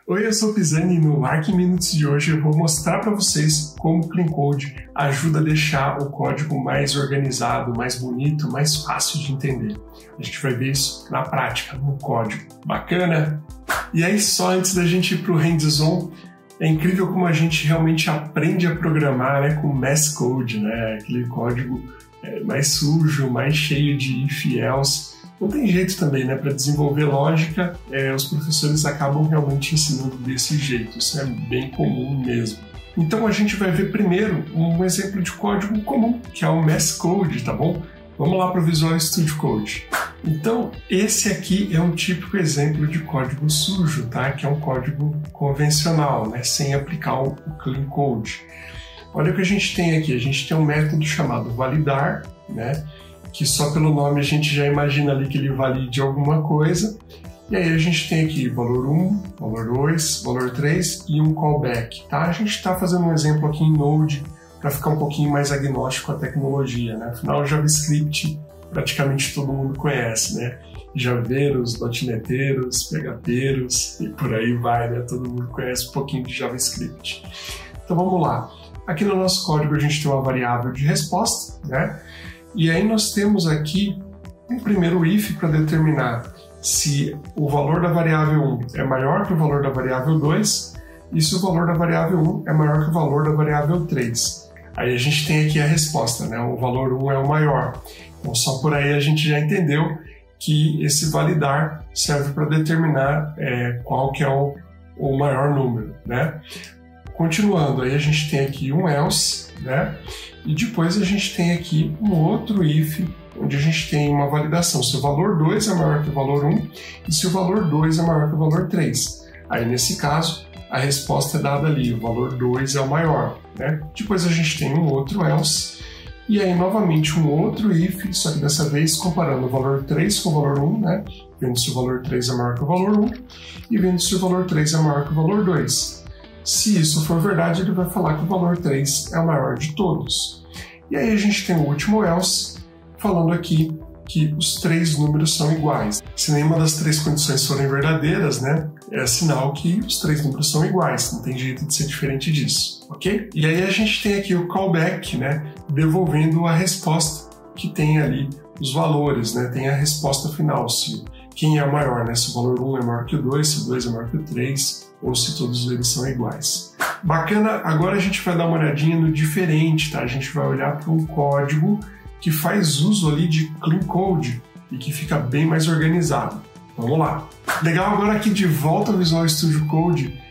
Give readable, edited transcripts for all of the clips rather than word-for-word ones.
Oi, eu sou o Pisani e no Arc Minutes de hoje eu vou mostrar para vocês como o Clean Code ajuda a deixar o código mais organizado, mais bonito, mais fácil de entender. A gente vai ver isso na prática, no código. Bacana? E aí, só antes da gente ir para o hands-on, é incrível como a gente realmente aprende a programar, né, com mass code, né, aquele código mais sujo, mais cheio de if e else. Não tem jeito também, né? Para desenvolver lógica, os professores acabam realmente ensinando desse jeito. Isso é bem comum mesmo. Então a gente vai ver primeiro um exemplo de código comum, que é o Mass Code, tá bom? Vamos lá para o Visual Studio Code. Então, esse aqui é um típico exemplo de código sujo, tá? Que é um código convencional, né? Sem aplicar o Clean Code. Olha o que a gente tem aqui. A gente tem um método chamado validar, né? Que só pelo nome a gente já imagina ali que ele valide alguma coisa. E aí a gente tem aqui valor 1, valor 2, valor 3 e um callback, tá? A gente está fazendo um exemplo aqui em Node para ficar um pouquinho mais agnóstico à tecnologia, né? Afinal, JavaScript praticamente todo mundo conhece, né? Javeiros, .NETeiros, PHPeiros e por aí vai, né? Todo mundo conhece um pouquinho de JavaScript. Então vamos lá. Aqui no nosso código a gente tem uma variável de resposta, né? E aí nós temos aqui um primeiro if para determinar se o valor da variável 1 é maior que o valor da variável 2 e se o valor da variável 1 é maior que o valor da variável 3. Aí a gente tem aqui a resposta, né? O valor 1 é o maior. Então só por aí a gente já entendeu que esse validar serve para determinar qual que é o maior número, né? Continuando, aí a gente tem aqui um else, né? E depois a gente tem aqui um outro if, onde a gente tem uma validação se o valor 2 é maior que o valor 1 e se o valor 2 é maior que o valor 3. Aí, nesse caso, a resposta é dada ali, o valor 2 é o maior, né? Depois a gente tem um outro else, e aí, novamente, um outro if, só que dessa vez comparando o valor 3 com o valor 1, né? Vendo se o valor 3 é maior que o valor 1 e vendo se o valor 3 é maior que o valor 2. Se isso for verdade, ele vai falar que o valor 3 é o maior de todos. E aí a gente tem o último else, falando aqui que os três números são iguais. Se nenhuma das três condições forem verdadeiras, né, é sinal que os três números são iguais, não tem jeito de ser diferente disso, ok? E aí a gente tem aqui o callback, né, devolvendo a resposta que tem ali os valores, né, tem a resposta final, se quem é o maior, né, se o valor 1 é maior que o 2, se o 2 é maior que o 3, ou se todos eles são iguais. Bacana, agora a gente vai dar uma olhadinha no diferente, tá? A gente vai olhar para um código que faz uso ali de Clean Code e que fica bem mais organizado. Vamos lá. Legal, agora aqui de volta ao Visual Studio Code,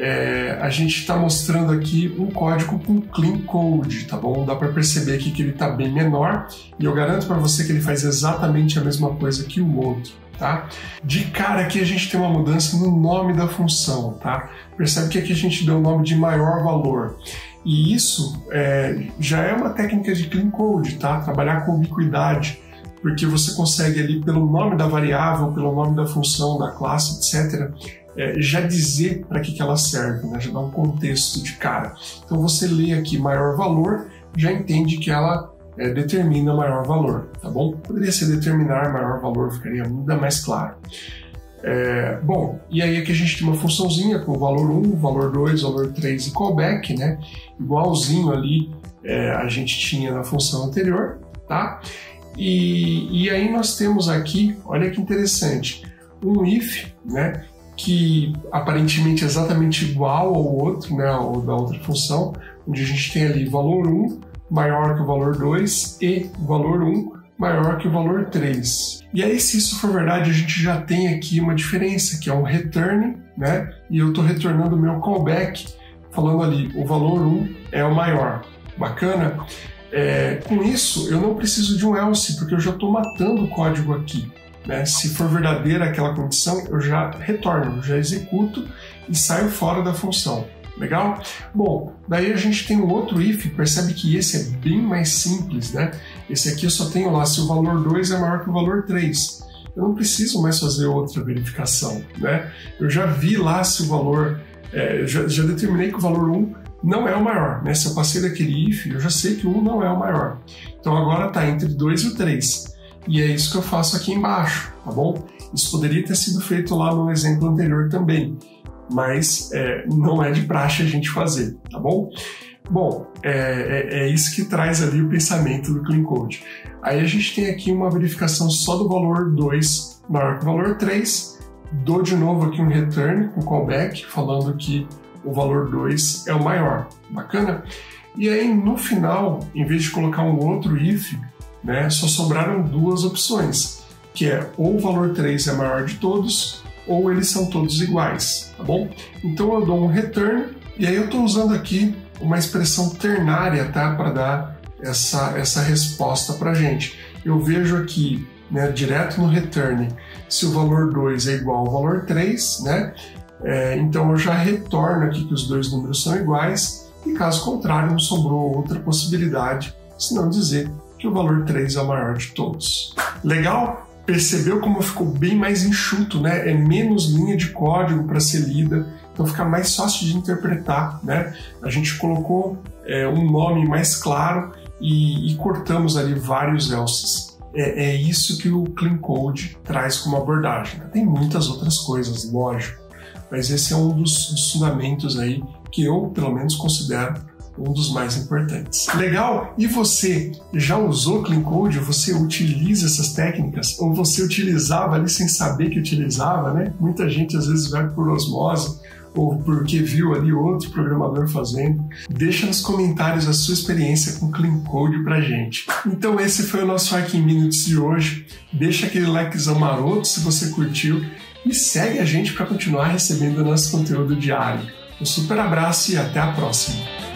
a gente está mostrando aqui um código com Clean Code, tá bom? Dá para perceber aqui que ele está bem menor e eu garanto para você que ele faz exatamente a mesma coisa que o outro. Tá? De cara aqui a gente tem uma mudança no nome da função, tá? Percebe que aqui a gente deu o nome de maior valor. E isso já é uma técnica de Clean Code, tá? Trabalhar com ubiquidade, porque você consegue ali pelo nome da variável, pelo nome da função, da classe, etc., já dizer para que ela serve, né? Já dá um contexto de cara. Então você lê aqui maior valor, já entende que ela determina maior valor, tá bom? Poderia ser determinar maior valor, ficaria ainda mais claro. Bom, e aí aqui a gente tem uma funçãozinha com o valor 1, valor 2, valor 3 e callback, né? Igualzinho ali a gente tinha na função anterior, tá? E aí nós temos aqui, olha que interessante, um if, né? Que aparentemente é exatamente igual ao outro, né? Ao da outra função, onde a gente tem ali valor 1, maior que o valor 2 e o valor 1 maior que o valor 3. E aí, se isso for verdade, a gente já tem aqui uma diferença, que é um return, né? E eu estou retornando o meu callback, falando ali, o valor 1 é o maior. Bacana? Com isso, eu não preciso de um else, porque eu já estou matando o código aqui, né? Se for verdadeira aquela condição, eu já retorno, eu já executo e saio fora da função. Legal? Bom, daí a gente tem um outro if, percebe que esse é bem mais simples, né? Esse aqui eu só tenho lá se o valor 2 é maior que o valor 3. Eu não preciso mais fazer outra verificação, né? Eu já vi lá se o valor, já determinei que o valor 1 não é o maior, né? Se eu passei daquele if, eu já sei que o 1 não é o maior. Então agora está entre 2 e o 3. E é isso que eu faço aqui embaixo, tá bom? Isso poderia ter sido feito lá no exemplo anterior também. mas não é de praxe a gente fazer, tá bom? Bom, é isso que traz ali o pensamento do Clean Code. Aí a gente tem aqui uma verificação só do valor 2 maior que o valor 3, dou de novo aqui um return, um callback, falando que o valor 2 é o maior. Bacana? E aí no final, em vez de colocar um outro if, né, só sobraram duas opções, que é ou o valor 3 é maior de todos, ou eles são todos iguais, tá bom? Então eu dou um return, e aí eu estou usando aqui uma expressão ternária, tá, para dar essa resposta para a gente. Eu vejo aqui, né, direto no return, se o valor 2 é igual ao valor 3, né? Então eu já retorno aqui que os dois números são iguais, e caso contrário não sobrou outra possibilidade, senão dizer que o valor 3 é o maior de todos. Legal? Percebeu como ficou bem mais enxuto, né? É menos linha de código para ser lida, então fica mais fácil de interpretar, né? A gente colocou um nome mais claro e cortamos ali vários elses. É isso que o Clean Code traz como abordagem. Tem muitas outras coisas, lógico, mas esse é um dos fundamentos aí que eu, pelo menos, considero um dos mais importantes. Legal? E você já usou Clean Code? Você utiliza essas técnicas? Ou você utilizava ali sem saber que utilizava, né? Muita gente às vezes vai por osmose ou porque viu ali outro programador fazendo. Deixa nos comentários a sua experiência com Clean Code pra gente. Então esse foi o nosso Arc in Minutes de hoje. Deixa aquele likezão maroto se você curtiu e segue a gente para continuar recebendo o nosso conteúdo diário. Um super abraço e até a próxima!